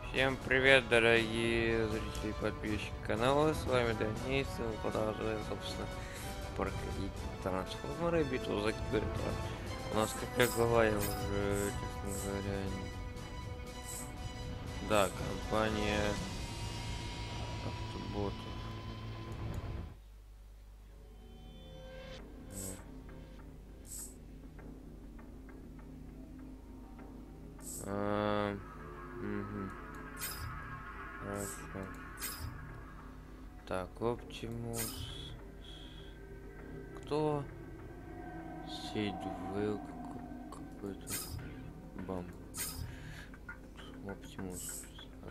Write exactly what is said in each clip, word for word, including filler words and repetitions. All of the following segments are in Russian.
Всем привет, дорогие зрители и подписчики канала, с вами Денис, и мы продолжаем, собственно, проходить трансформеры, битву за Кибертрон. У нас, как я говорил, уже, честно говоря, да, компания автоботов. А, угу. Хорошо. Так, Оптимус. Кто? Сейдвейл какой-то. Бам. Оптимус.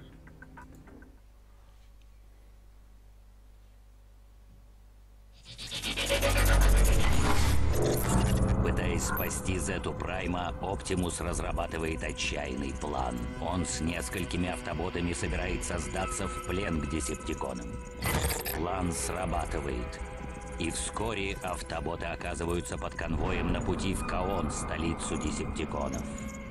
Пытаясь спасти Зету Прайма, Оптимус разрабатывает отчаянный план. Он с несколькими автоботами собирается сдаться в плен к десептиконам. План срабатывает. И вскоре автоботы оказываются под конвоем на пути в Каон, столицу десептиконов.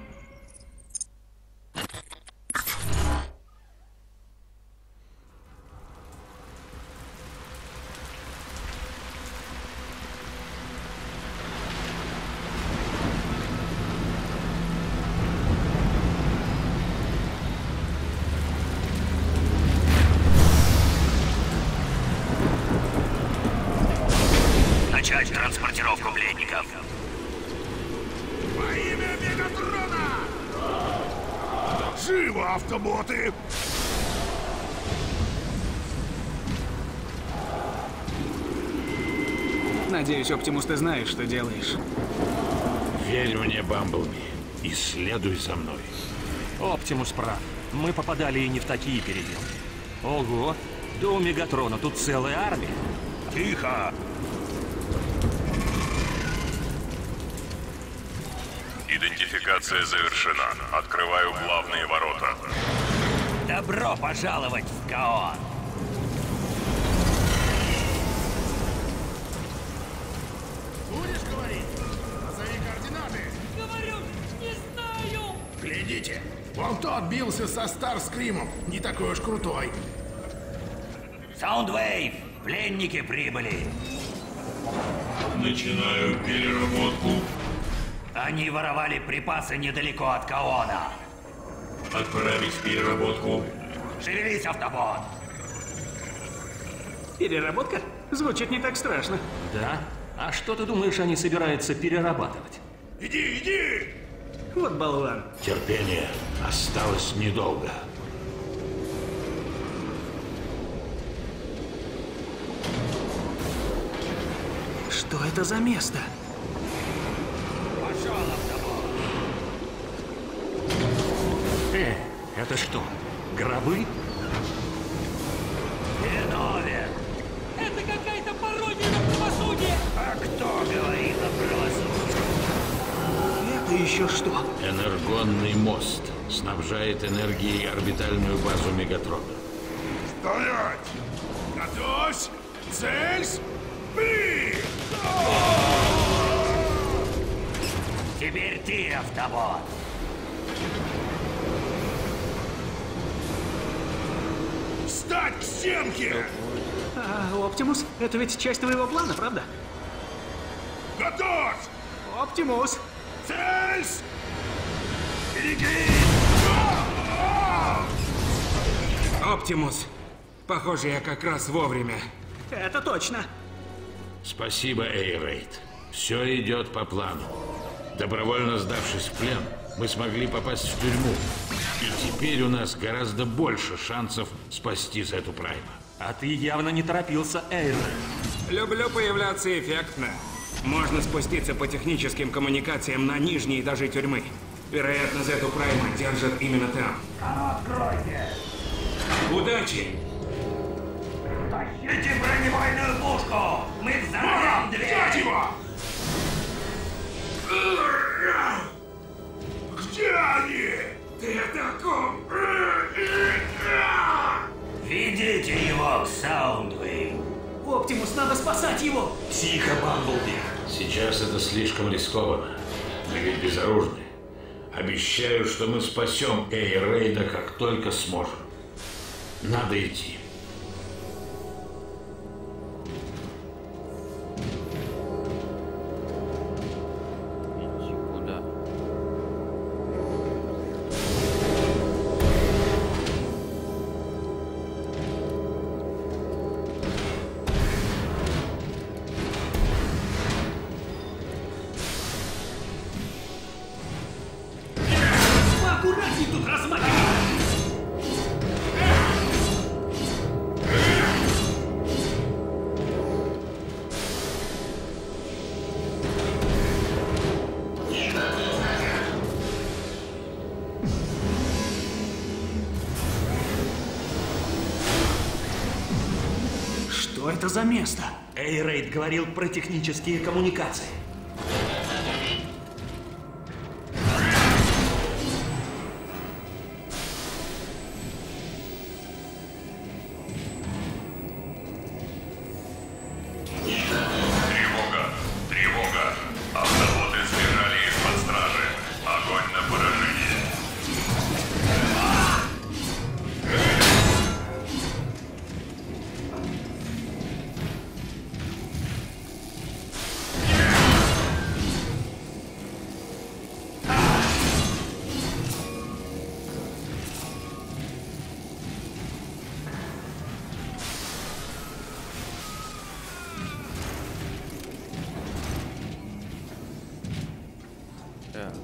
Начать транспортировку пленников. Во имя Мегатрона! Живо, автоботы! Надеюсь, Оптимус, ты знаешь, что делаешь. Верь мне, Бамблби, и следуй за мной. Оптимус прав. Мы попадали и не в такие переделы. Ого, да у Мегатрона тут целая армия. Тихо! Идентификация завершена. Открываю главные ворота. Добро пожаловать в Каон! Будешь говорить? Назови координаты. Говорю, не знаю! Глядите, вон тот бился со Старскримом. Не такой уж крутой. Саундвейв! Пленники прибыли! Начинаю переработку. Они воровали припасы недалеко от Каона. Отправить переработку. Шевелись, автобот! Переработка? Звучит не так страшно. Да? А что ты думаешь, они собираются перерабатывать? Иди, иди! Вот болван. Терпение осталось недолго. Что это за место? Пошел, автобот! Э, это что, гробы? Виновен! Это какая-то пародия на правосудие! А кто говорит о правосудии? Это еще что? Энергонный мост снабжает энергией орбитальную базу Мегатрона. Стоять! Готовься! Цель! Бей! Теперь ты, автобот! Встать к стенке! А, Оптимус, это ведь часть твоего плана, правда? Готовь! Оптимус! Цель! Беги! Оптимус. Похоже, я как раз вовремя. Это точно. Спасибо, Эйрейд. Все идет по плану. Добровольно сдавшись в плен, мы смогли попасть в тюрьму. И теперь у нас гораздо больше шансов спасти Зету Прайма. А ты явно не торопился, Эйр. Люблю появляться эффектно. Можно спуститься по техническим коммуникациям на нижние этажи тюрьмы. Вероятно, Зету Прайма держат именно там. Откройте! Удачи! Тащите бронебойную пушку! Мы взорвем дверь! Взять его! Где они? Ты о таком? Ведите его к Саундвейву! Оптимус, надо спасать его! Тихо, Бамблби. Сейчас это слишком рискованно. Мы ведь безоружны. Обещаю, что мы спасем Эйрейда, как только сможем. Надо идти. Идти куда? Поаккуратней тут размахивай! Что это за место? Эйрейд говорил про технические коммуникации. Тревога! Тревога! Автоботы сбежали из-под стражи. Огонь на поражение. Так.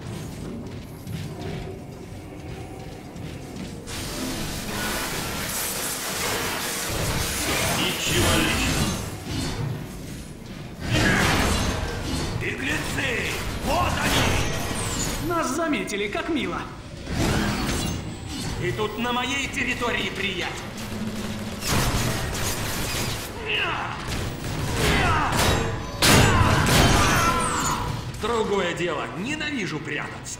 Ничего личного. Беглецы! Вот они! Нас заметили, как мило. И тут на моей территории, приятель. Другое дело, ненавижу прятаться.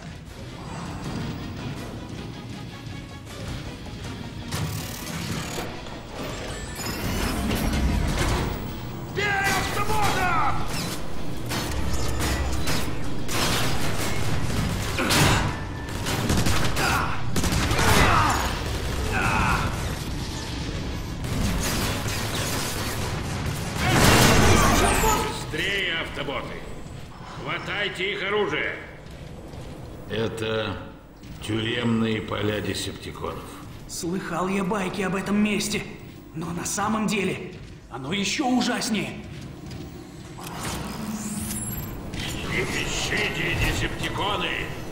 Бей автоматом! Быстрее, автоботы! Хватайте их оружие! Это тюремные поля десептиконов. Слыхал я байки об этом месте, но на самом деле оно еще ужаснее. Не ищите, десептиконы!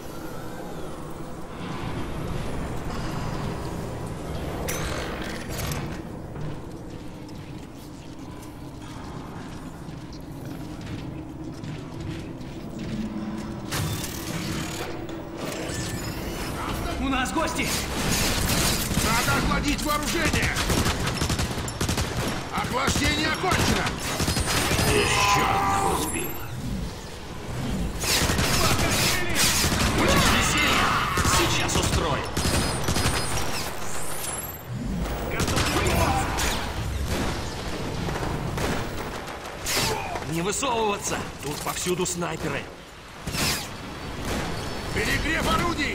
У нас гости! Надо охладить вооружение! Охлаждение окончено! Еще одного сбил. Хочешь веселья? Сейчас устрою. Не высовываться! Тут повсюду снайперы. Перегрев орудий!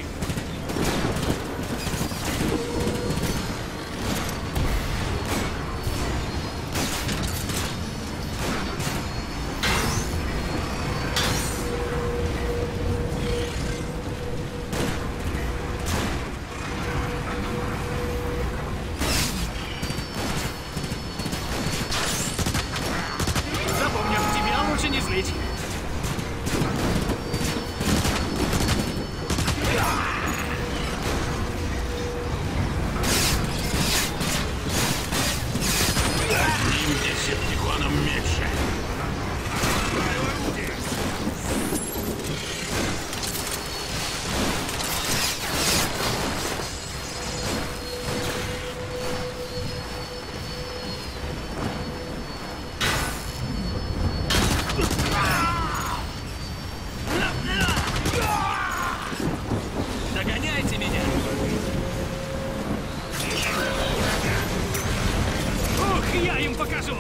Запомню, тебя лучше не злить. Одним десептиконом меньше. Догоняйте меня! Ух, я им покажу!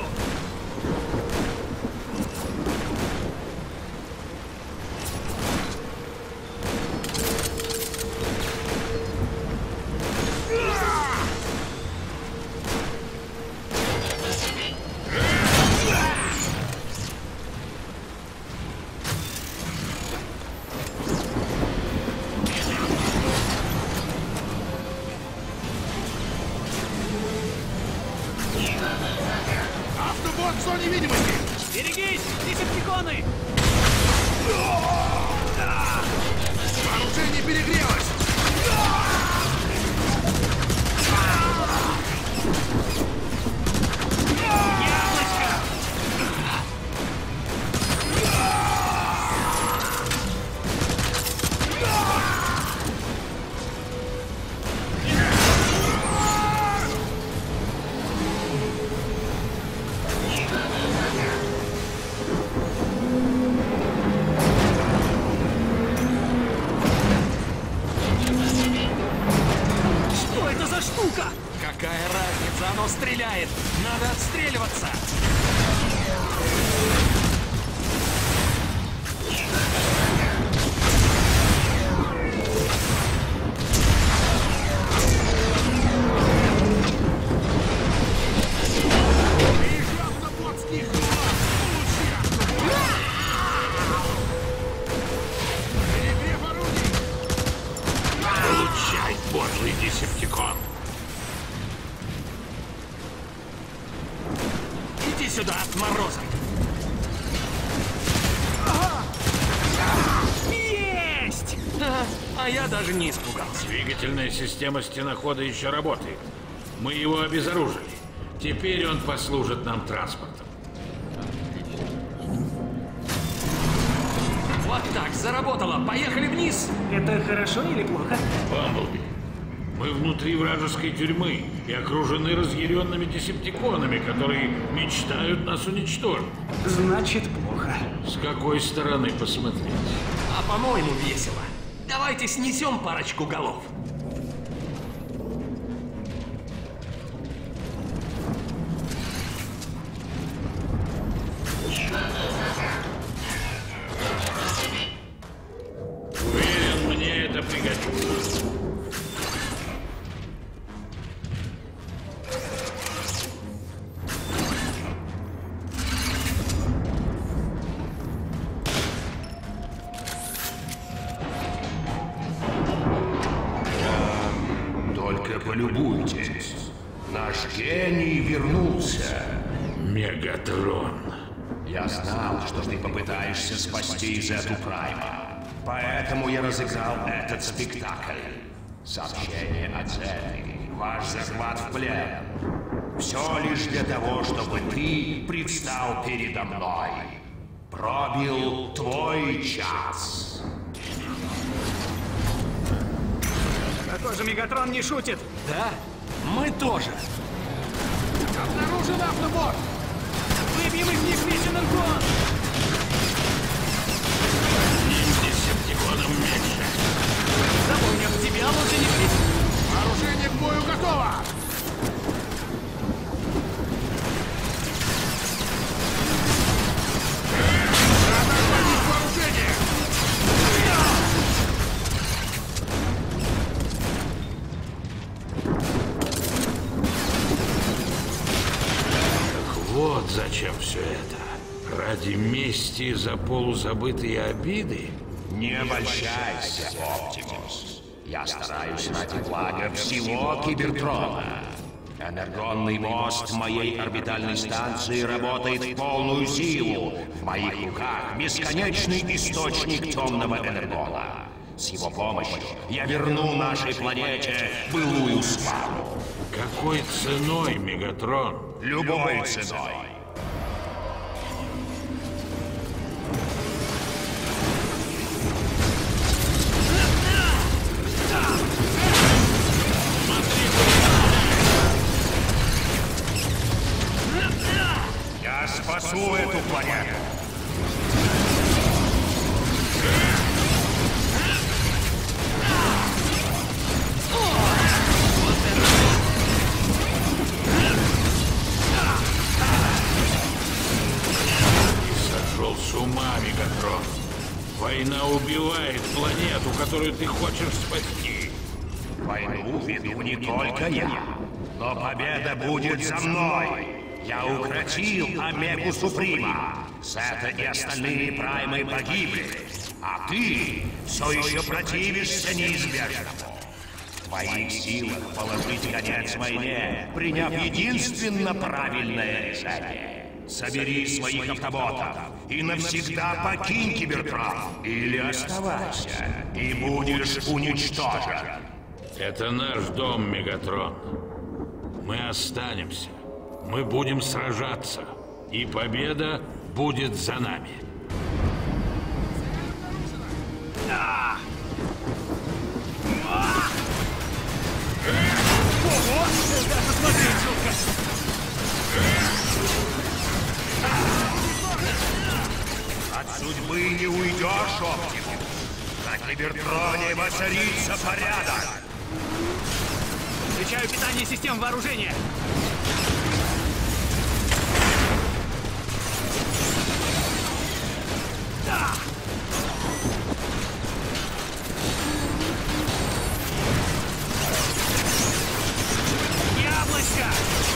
Автобот в зоне видимости! Берегись, десептиконы! Вооружение перегрелось! Что это за штука? Какая разница, оно стреляет! Надо отстреливаться! Вижу автоботских! Получи автобот! Перегрев орудий! Получай, подлый десептикон! Иди сюда, отморозок! Есть! А, а я даже не испугался. Двигательная система стенохода еще работает. Мы его обезоружили. Теперь он послужит нам транспортом. Вот так, заработало. Поехали вниз. Это хорошо или плохо? Бамблби, мы внутри вражеской тюрьмы и окружены разъяренными десептиконами, которые мечтают нас уничтожить. Значит, плохо. С какой стороны посмотреть? А по-моему, весело. Давайте снесем парочку голов. Уверен, мне это пригодится. Только полюбуйтесь. Наш гений вернулся. Мегатрон. Я знал, что ты попытаешься спасти Зету Прайма. Поэтому я разыграл этот спектакль. Сообщение от Зеты. Ваш захват в плен. Все лишь для того, чтобы ты предстал передо мной. Пробил твой час. Похоже, Мегатрон не шутит. Да? Мы тоже. Обнаружен автобот! Выбьем из них весь энергон! Десептиконом меньше. Запомним, тебя лучше не влезть. Вооружение к бою готово! Надо отводить вооружение! Вот зачем все это. Ради мести за полузабытые обиды? Не обольщайся, Оптимус. Я стараюсь ради блага всего Кибертрона. Энергонный мост моей орбитальной станции работает в полную силу. В моих руках бесконечный источник темного энергона. С его помощью я верну нашей планете былую славу. Какой ценой, Мегатрон? Любой ценой. Я спасу эту планету. Сошел с ума, Мегатрон. Война убивает планету, которую ты хочешь спасти. Войну веду не только я, но победа будет за мной. Я укротил Омегу Суприма. Зета и остальные праймы погибли. А ты все еще противишься неизбежному. В твоих силах положить конец войне, приняв единственно правильное решение. Собери своих автоботов и навсегда покинь Кибертрон. Или оставайся, и будешь уничтожен. Это наш дом, Мегатрон. Мы останемся. Мы будем сражаться. И победа будет за нами. Да! Ого! Даже смотреть жутко! От судьбы не уйдешь, Оптимус. На Кибертроне воцарится порядок. Включаю питание систем вооружения. Да! Яблочко!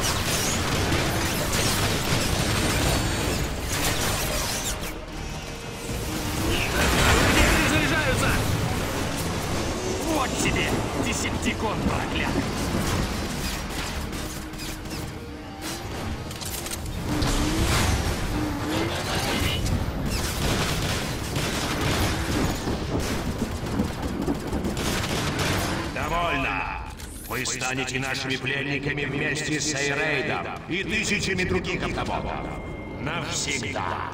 Где перезаряжаются? Вот тебе, десептикон проклятый! Довольно. Вы станете нашими пленниками вместе с Эйрейдом и тысячами других автоботов. Навсегда.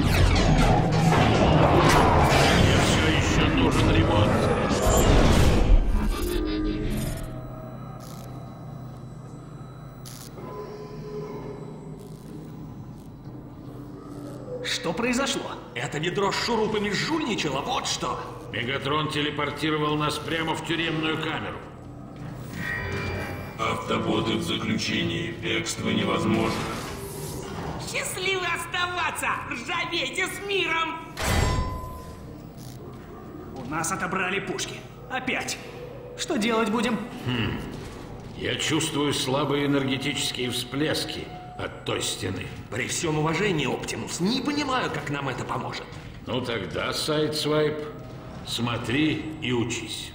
Мне все еще нужен ремонт. Что произошло? Это ведро с шурупами жульничало, вот что. Мегатрон телепортировал нас прямо в тюремную камеру. Автоботы в заключении. Бегство невозможно. Счастливо оставаться! Ржавейте с миром! У нас отобрали пушки. Опять. Что делать будем? Хм. Я чувствую слабые энергетические всплески от той стены. При всем уважении, Оптимус, не понимаю, как нам это поможет. Ну тогда, Сайдсвайп, смотри и учись.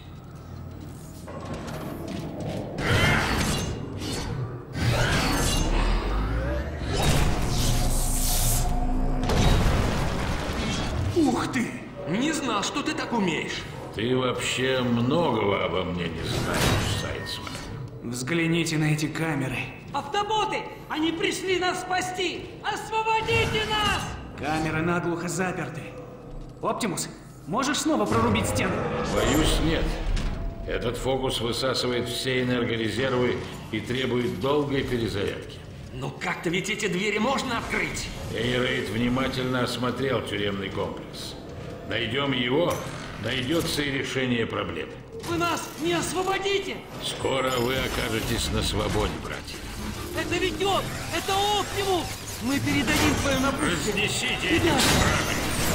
Ух ты! Не знал, что ты так умеешь. Ты вообще многого обо мне не знаешь, Сайдсвайп. Взгляните на эти камеры. Автоботы! Они пришли нас спасти! Освободите нас! Камеры наглухо заперты. Оптимус, можешь снова прорубить стену? Боюсь, нет. Этот фокус высасывает все энергорезервы и требует долгой перезарядки. Ну как-то ведь эти двери можно открыть? Эйрейд внимательно осмотрел тюремный комплекс. Найдем его, найдется и решение проблемы. Вы нас не освободите! Скоро вы окажетесь на свободе, братья. Это ведь он! Это Оптимус! Мы передадим твою напутствие! Разнесите эти Ребята! стражи!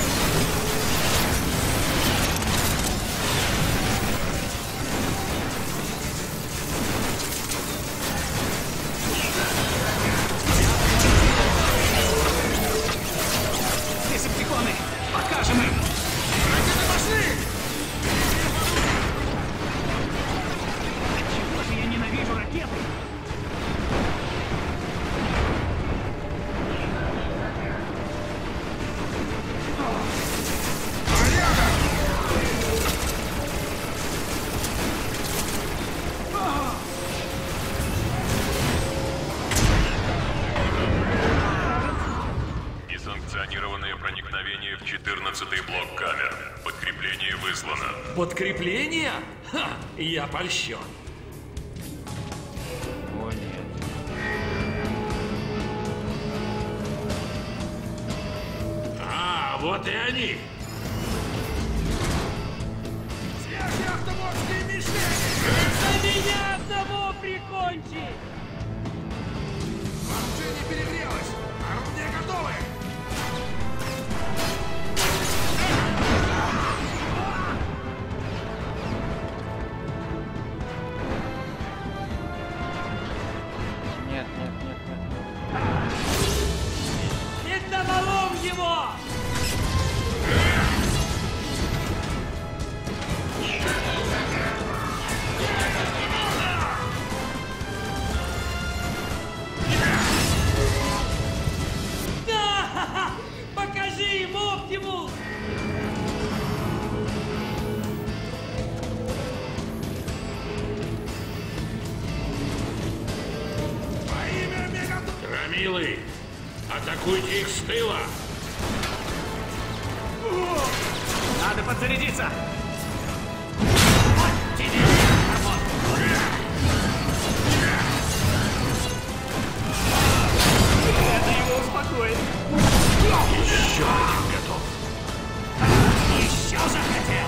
Десептиконы! Покажем им! Ракеты пошли! Чего же я ненавижу ракеты? Несанкционированное проникновение в четырнадцатый блок камер. Подкрепление выслано. Подкрепление? Ха! Я польщен. О, нет. А, вот и они! Свежие автомобильные мишени! За меня одного прикончи! Вооружение перегрелось! Орудия готовы! Нет, нет, нет, нет. Металлолом его! громилы! Атакуйте их с тыла! Надо подзарядиться! Это его успокоит. Еще один готов. Еще захотел!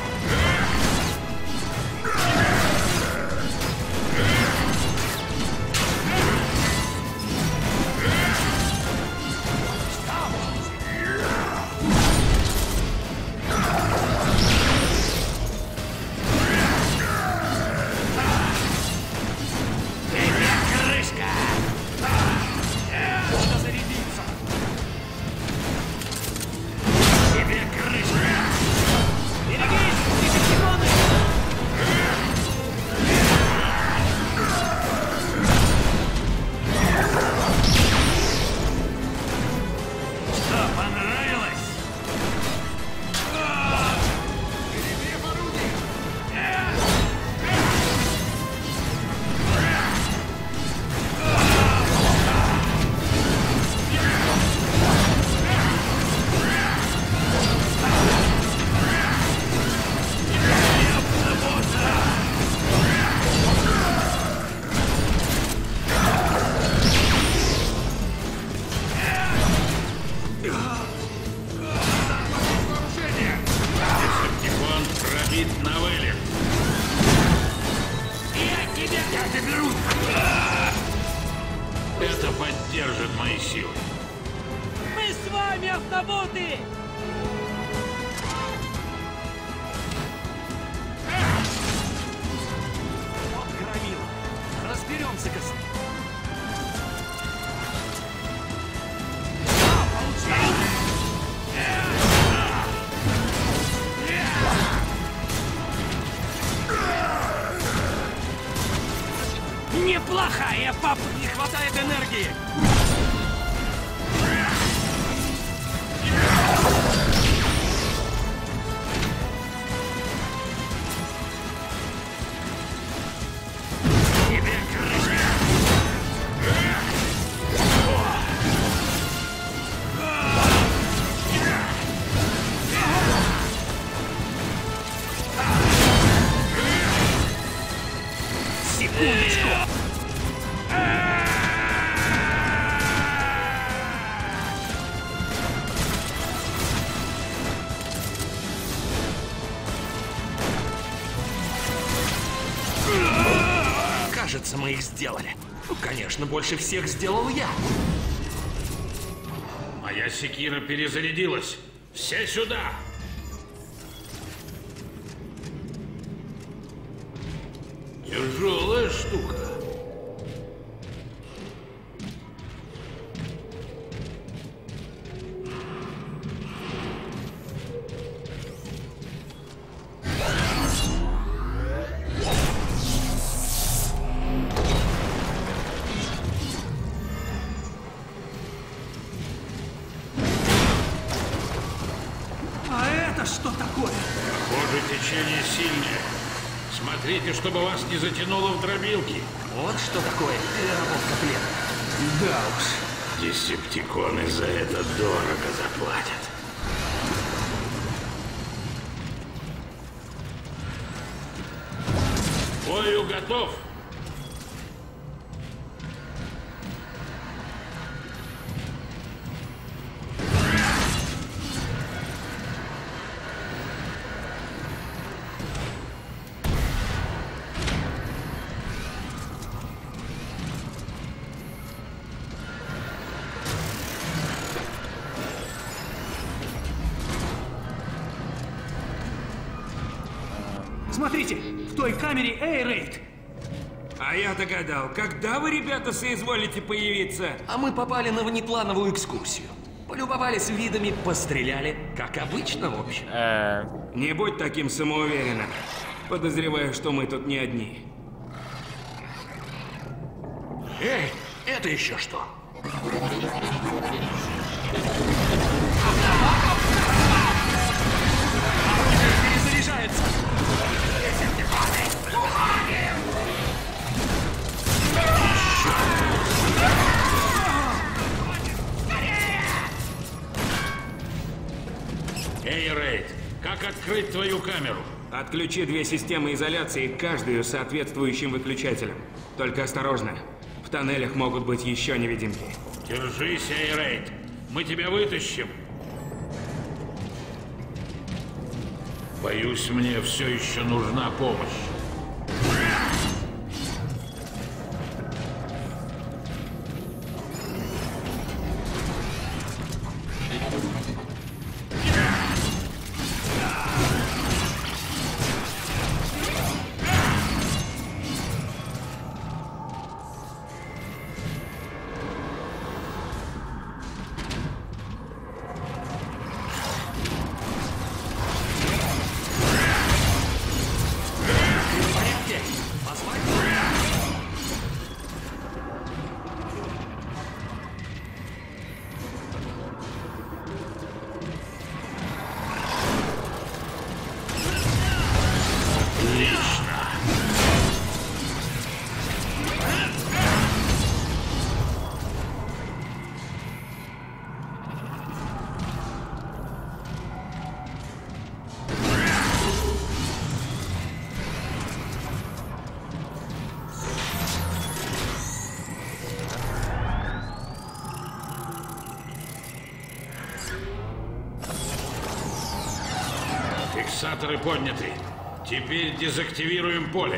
Это поддержит мои силы. Мы с вами, автоботы! Вот громила. Разберемся-ка с ним. Неплохая папа! Не хватает энергии! Тебе крышка! Секундочку! Кажется, мы их сделали. Ну, конечно, больше всех сделал я. Моя секира перезарядилась. Все сюда! Тяжелая штука. А это что такое? Похоже, течение сильное. Смотрите, чтобы вас не затянуло в дробилки. Вот что такое переработка плена. Да уж. Десептиконы за это дорого заплатят. К бою готов. Смотрите, в той камере Эйрейд. А я-то гадал, когда вы, ребята, соизволите появиться? А мы попали на внеплановую экскурсию. Полюбовались видами, постреляли, как обычно, в общем. Э, Не будь таким самоуверенным. Подозреваю, что мы тут не одни. Эй, это еще что? Перезаряжается. Эй, Рейд, как открыть твою камеру? Отключи две системы изоляции, каждую с соответствующим выключателем. Только осторожно. В тоннелях могут быть еще невидимки. Держись, Эй, Рейд. Мы тебя вытащим. Боюсь, мне все еще нужна помощь. Фиксаторы подняты. Теперь дезактивируем поле.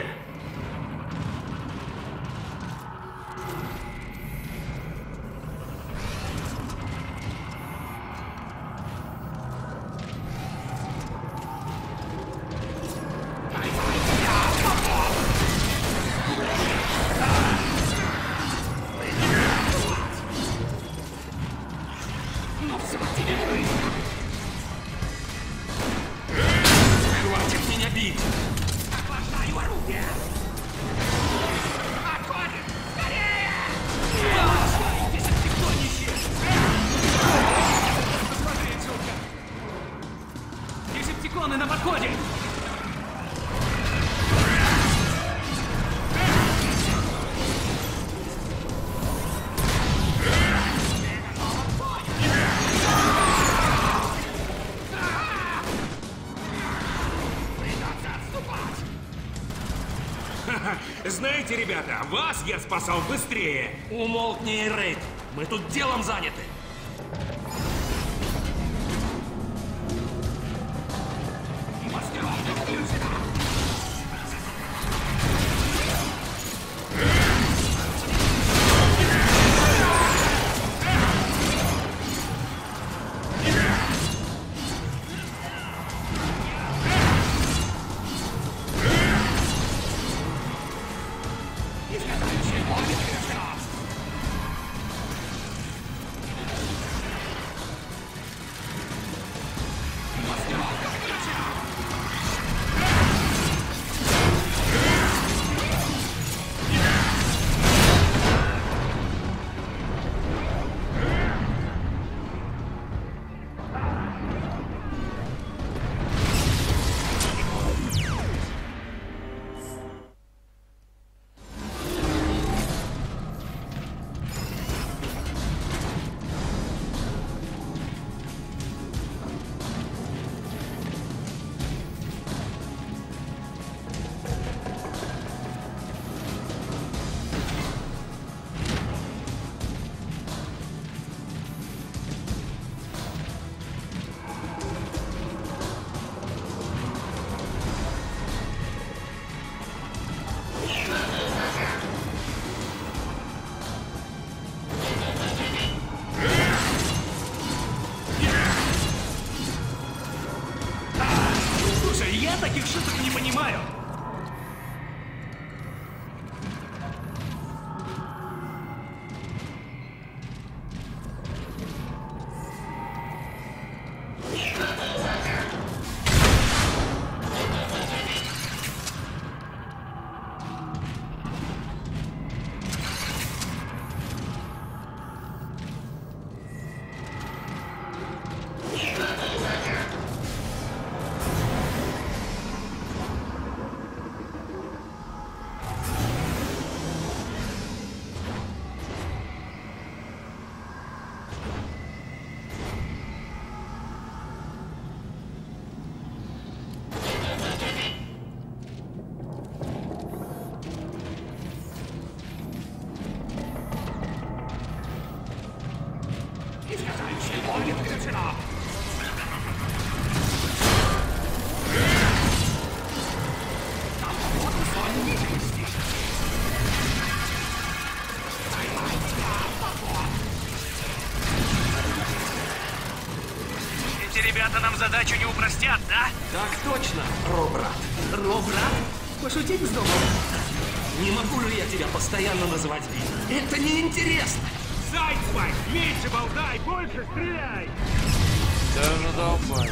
Хватит меня бить! Охлаждаю оружие! Отходим! Скорее! Оставайтесь, десептиконище! Посмотри отсюда! Десептиконы на подходе! Знаете, ребята, вас я спасал быстрее. Умолкни, Рейд. Мы тут делом заняты. Эти ребята нам задачу не упростят, да? Так точно, Ро-брат. Ро-брат? Пошутить вздумал? Не могу же я тебя постоянно называть Би? Это неинтересно. Сайдсвайп, меньше болтай, больше стреляй! Да ну давай.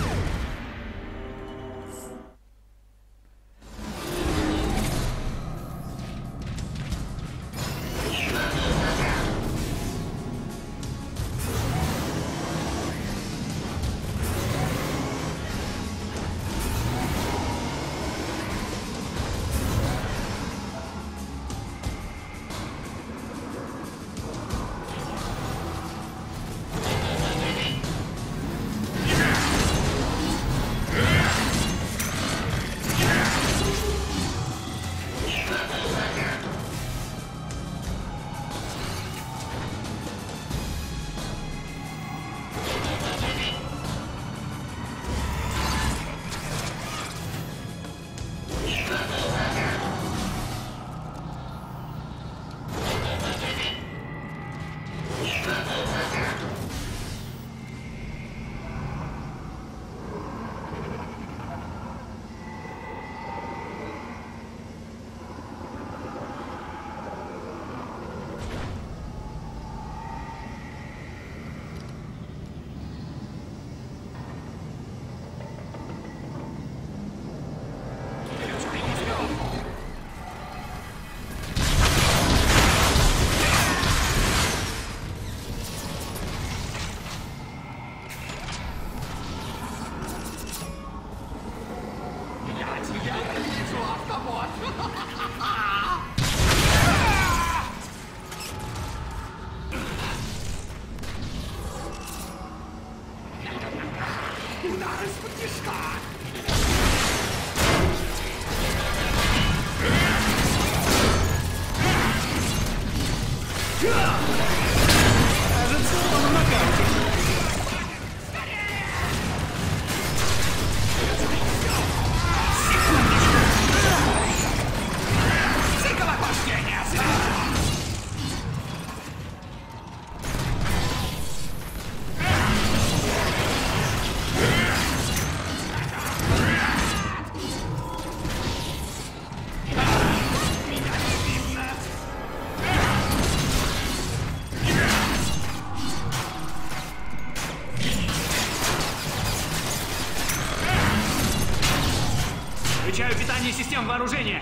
Включаю питание систем вооружения.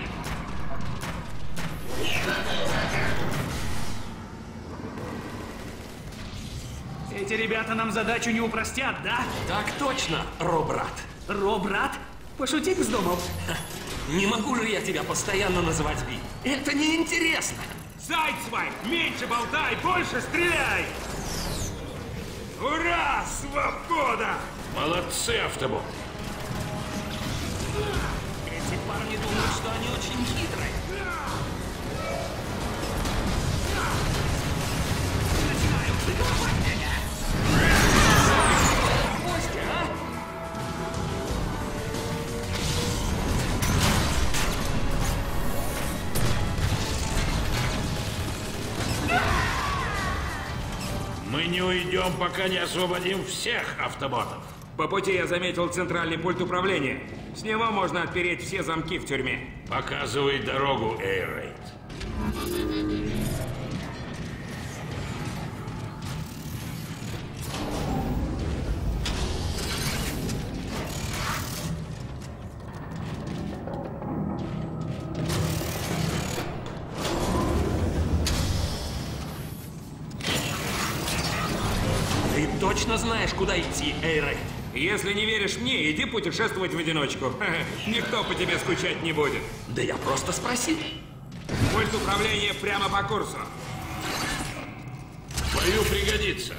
Эти ребята нам задачу не упростят, да? Так точно, Ро-брат. Ро-брат? Пошутить вздумал? Не могу же я тебя постоянно называть Би? Это неинтересно. Сайдсвайп, меньше болтай, больше стреляй! Ура! Свобода! Молодцы, автобот. Эти парни думают, что они очень хитрые. Начинаю заколупать меня. Костя, а? Мы не уйдем, пока не освободим всех автоботов. По пути я заметил центральный пульт управления. С него можно отпереть все замки в тюрьме. Показывай дорогу, Эйрейд. Ты точно знаешь, куда идти, Эйрейд? Если не веришь мне, иди путешествовать в одиночку. Никто по тебе скучать не будет. Да я просто спросил. Пульт управления прямо по курсу. В бою пригодится.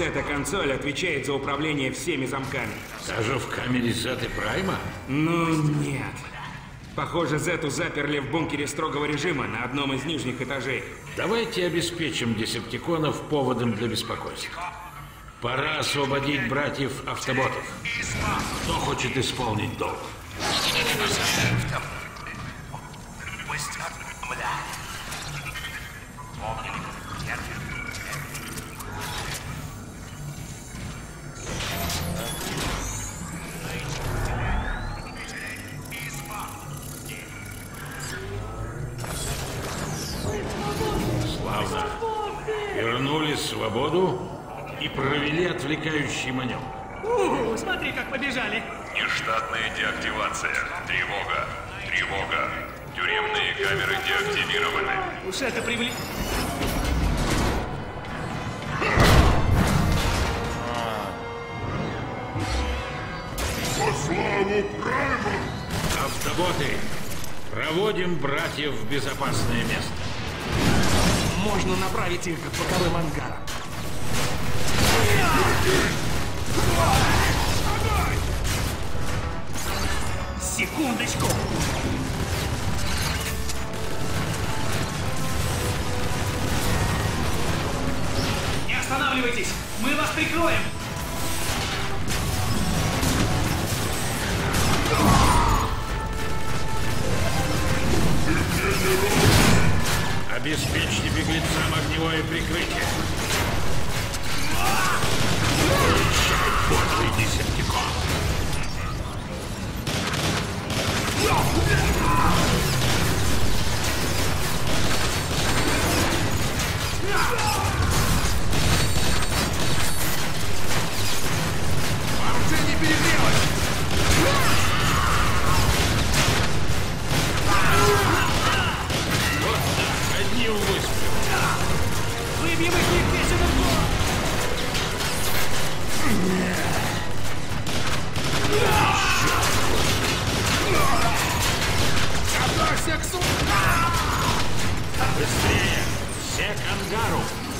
эта консоль отвечает за управление всеми замками. Даже в камере Зет и Прайма? Ну нет. Похоже, Зету заперли в бункере строгого режима на одном из нижних этажей. Давайте обеспечим десептиконов поводом для беспокойства. Пора освободить братьев автоботов. Кто хочет исполнить долг? Славно. Вернули свободу и провели отвлекающий маневр. У, смотри, как побежали. Нештатная деактивация. Тревога. Тревога. Тюремные камеры деактивированы. Уж это привли... Во славу Прайма! Автоботы, проводим братьев в безопасное место. Можно направить их к боковым ангарам. Секундочку! Не останавливайтесь! Мы вас прикроем! Обеспечьте беглецам огневое прикрытие. Подлый десептикон. Оружие не перегрелось! Вот так, одним выстрелом. Выбьем их не песенным голом! Готовься к су... Быстрее! Все к ангару!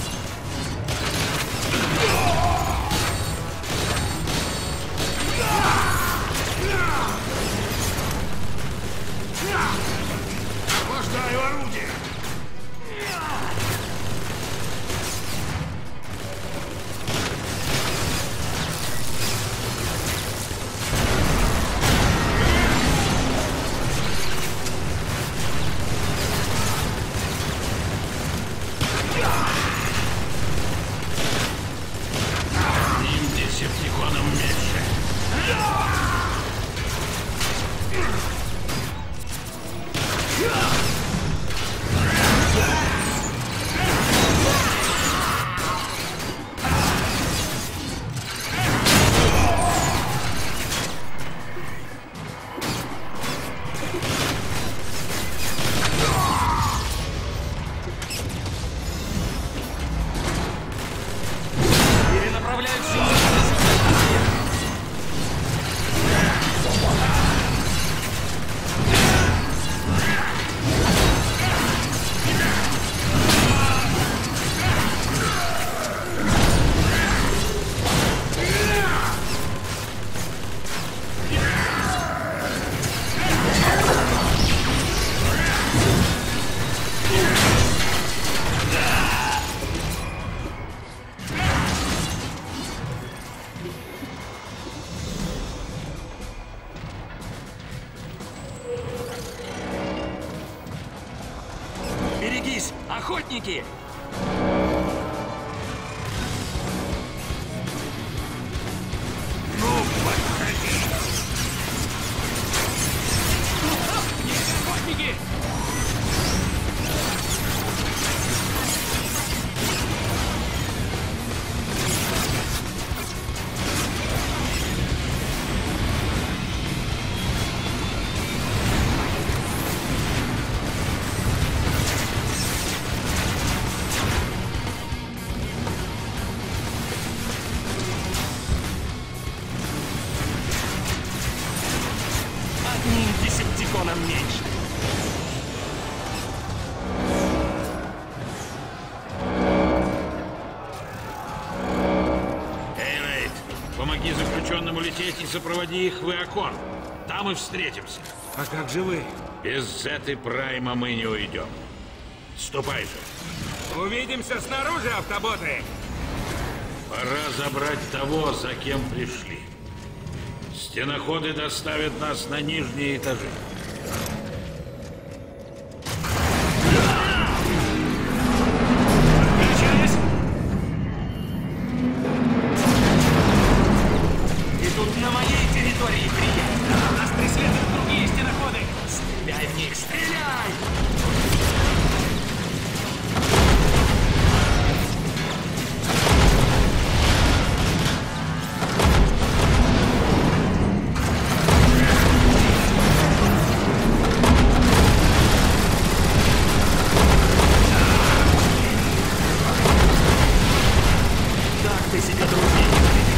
Охлаждаю орудие! Одним десептиконом меньше. Перенаправляют силы! Берегись, охотники! Ну, подходи! Есть охотники! Одним десептиконом меньше. Помоги заключенным улететь и сопроводи их в Иокон. Там и встретимся. А как же вы? Без Зеты Прайма мы не уйдем. Ступай же. Увидимся снаружи, автоботы! Пора забрать того, за кем пришли. Стеноходы доставят нас на нижние этажи. И тут на моей территории, приятель! Нас преследуют другие стеноходы! Стреляй в них, стреляй! Так ты себя дружишь!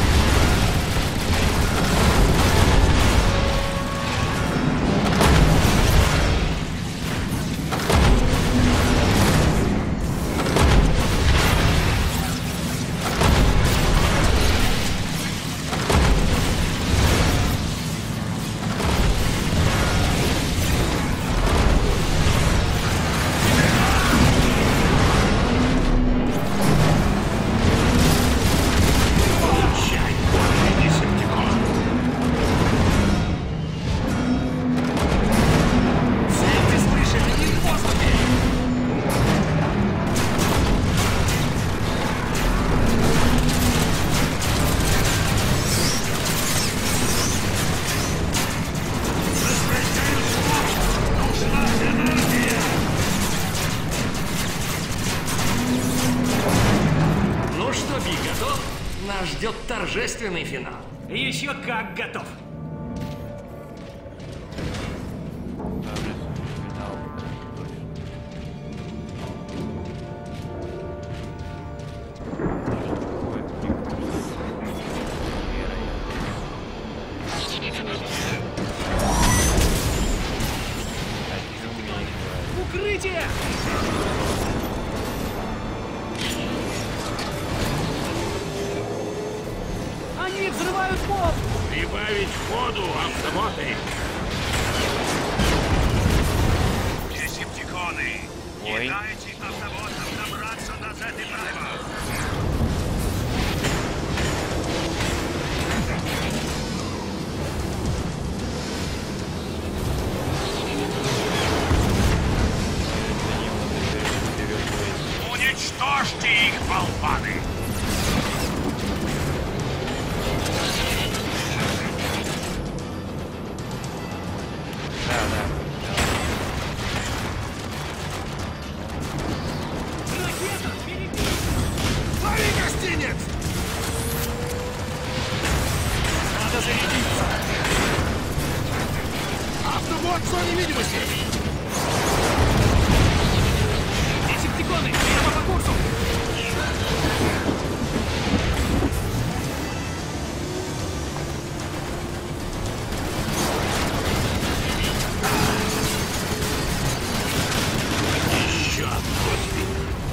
Ну что, Би, готов? Нас ждет торжественный финал. Еще как готов. Укрытие! Они взрывают мост! Прибавить ходу, автоботы! Десептиконы, не Ой. дайте автоботам добраться до Зеты Прайма! Уничтожьте их, болваны! Да, да. Ракета! Впереди! Лови, гостинец! Надо зарядиться! Автобот в зоне видимости! Десептиконы! Прямо по курсу! Еще отпусти!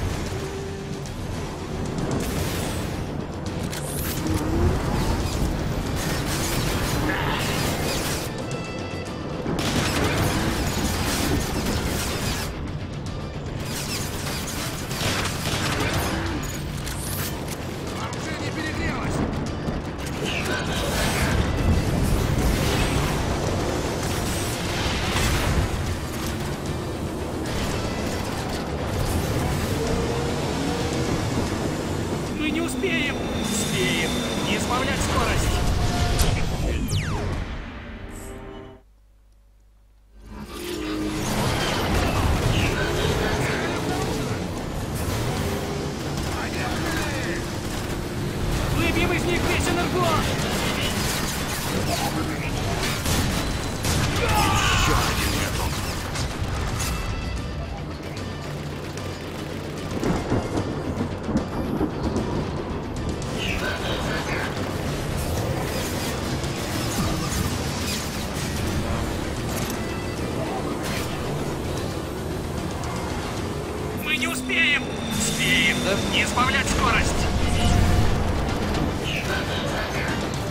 Вооружение перегрелось! Мы не успеем! Успеем! Не сбавлять скорость! Выбьем из них весь энергон! Еще один готов! Мы не успеем! Успеем! Не сбавлять скорость!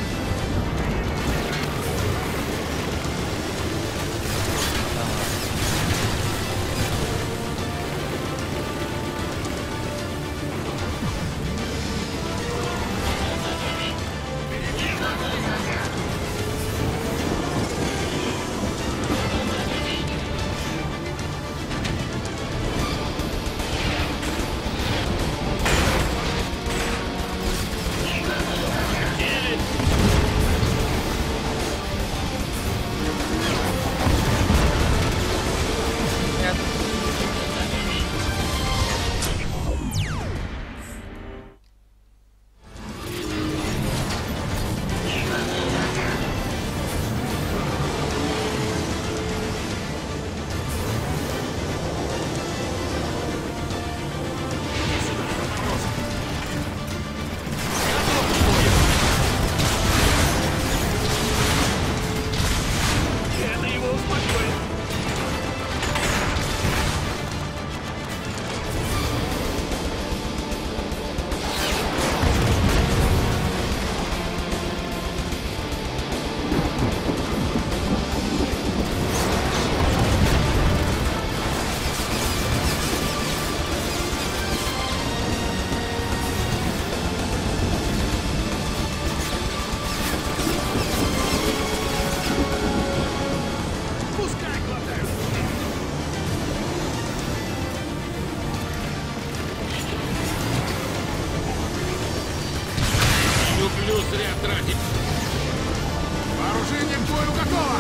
зря тратить. Вооружение к бою готово!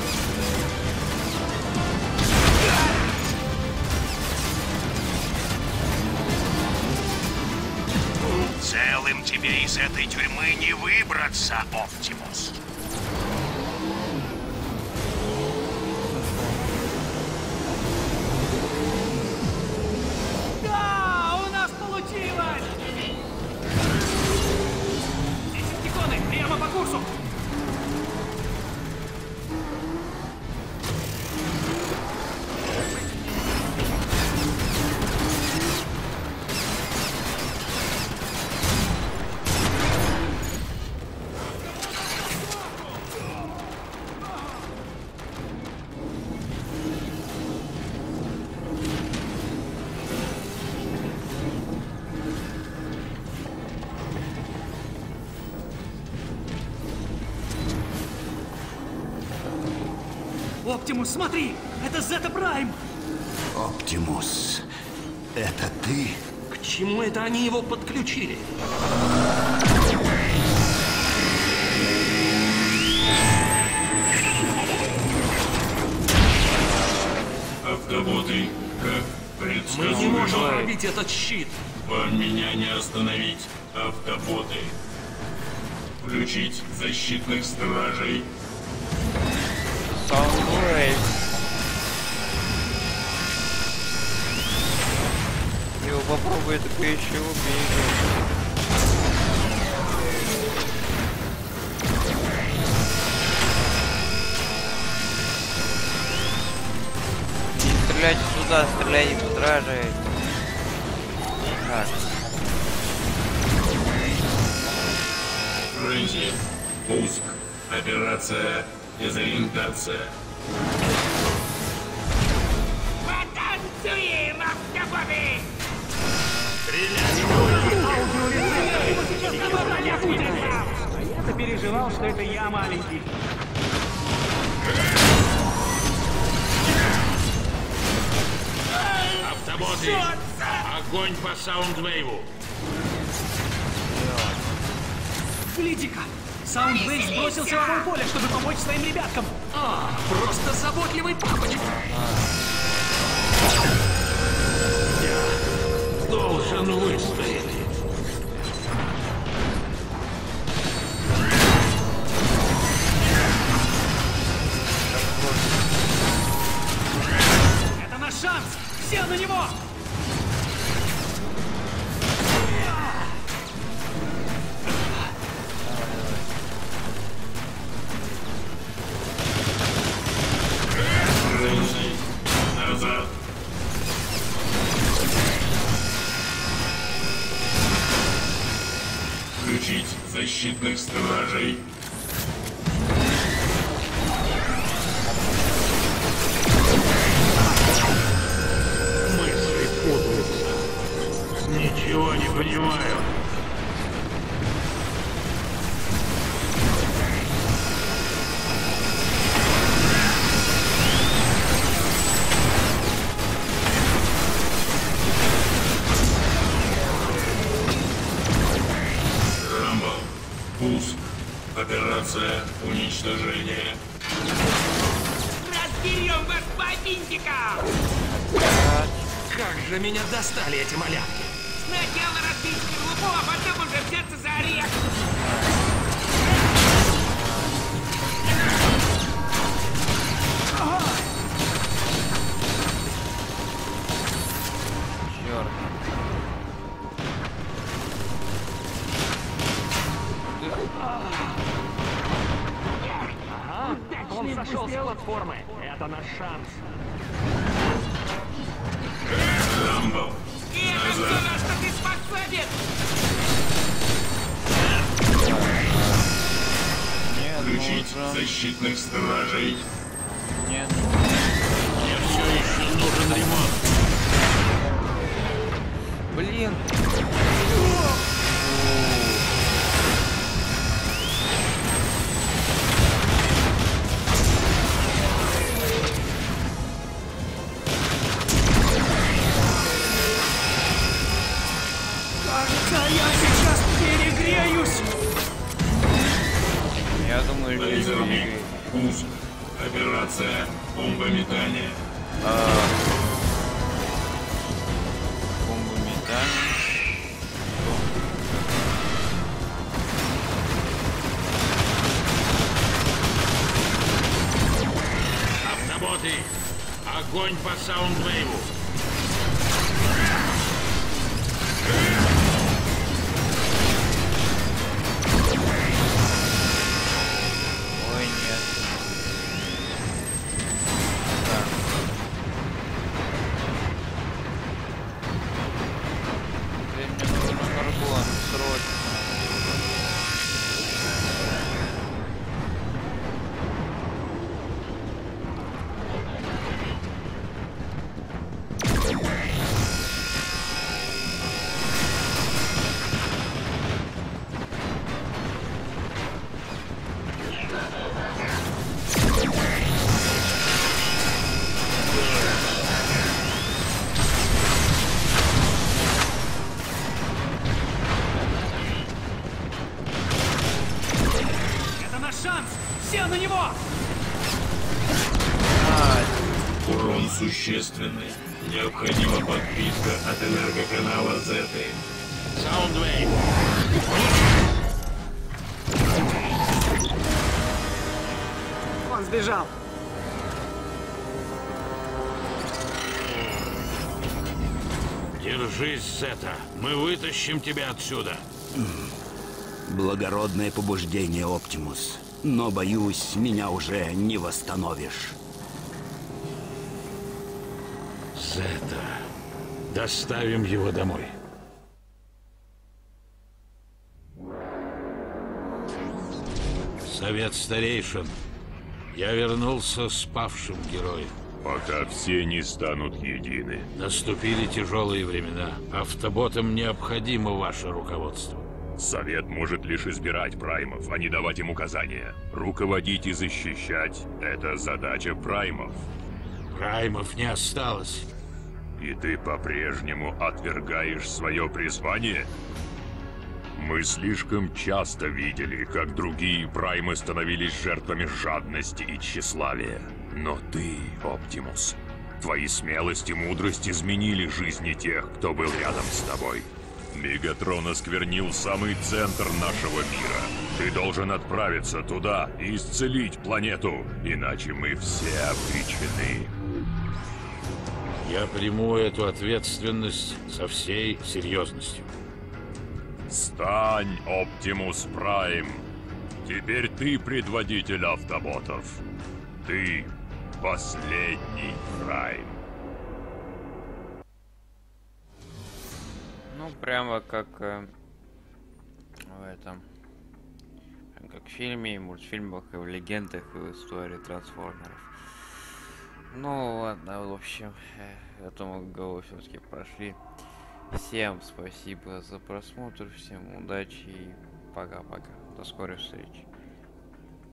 Целым тебе из этой тюрьмы не выбраться, Оптимус. Да, у нас получилось! Десептиконы, прямо по курсу! Оптимус, смотри! Это Зета Прайм! Оптимус, это ты? К чему это они его подключили? Автоботы, как Мы не предсказуемо. можем пробить этот щит. Вам меня не остановить, автоботы. Включить защитных стражей. Soundwave. Его попробуй только еще убить. Не стреляйте сюда, стреляйте в стражей. Так. Фрэнси, пуск. Операция дезориентация. Потанцуем, автоботы! А я-то переживал, что это я маленький. Автоботы, огонь по Саундвейву. Гляди-ка! Саундвейв сбросил силовое поле, чтобы помочь своим ребяткам. А, просто заботливый папочка. Должен выстоять. Это наш шанс! Все на него! Фрэнси, назад. Включить защитных стражей. Мысли путаются. Ничего не понимаю. Рамбо, пуск. Операция уничтожения. Разберем вас по винтикам! Как же меня достали эти малявки. Сначала разбить скорлупу, а потом уже взяться за орех! Черт. Ага, он сошел с платформы. Это наш шанс. Рамбо, И это все, на что ты способен! Нет, включить нужен. защитных стражей. Нет. Мне все еще нужен ремонт. Блин. Кажется, я сейчас перегреюсь! Лазерник. Пуск. Операция бомбометание. А... Бомбометание. Автоботы! Огонь по саундвейву! Ой, нет. Так. Теперь мне нужен аргон, срочно. Это наш шанс! Все на него! Урон существенный. Необходима подпитка от энергоканала Зеты. Саундвейв! Он сбежал. Держись, Зета. Мы вытащим тебя отсюда. Благородное побуждение, Оптимус. Но, боюсь, меня уже не восстановишь. Зета. Доставим его домой. Совет старейшин. Я вернулся с павшим героем. Пока все не станут едины. Наступили тяжелые времена. Автоботам необходимо ваше руководство. Совет может лишь избирать праймов, а не давать им указания. Руководить и защищать — это задача праймов. Праймов не осталось. И ты по-прежнему отвергаешь свое призвание? Мы слишком часто видели, как другие праймы становились жертвами жадности и тщеславия. Но ты, Оптимус, твои смелость и мудрость изменили жизни тех, кто был рядом с тобой. Мегатрон осквернил самый центр нашего мира. Ты должен отправиться туда и исцелить планету, иначе мы все обречены. Я приму эту ответственность со всей серьезностью. Стань, Оптимус Прайм. Теперь ты предводитель автоботов. Ты последний Прайм. Ну, прямо как э, в этом, как в фильме, и мультфильмах, и в легендах, и в истории трансформеров. Ну ладно, в общем, э, эту голову все-таки прошли. Всем спасибо за просмотр, всем удачи и пока-пока. До скорой встречи.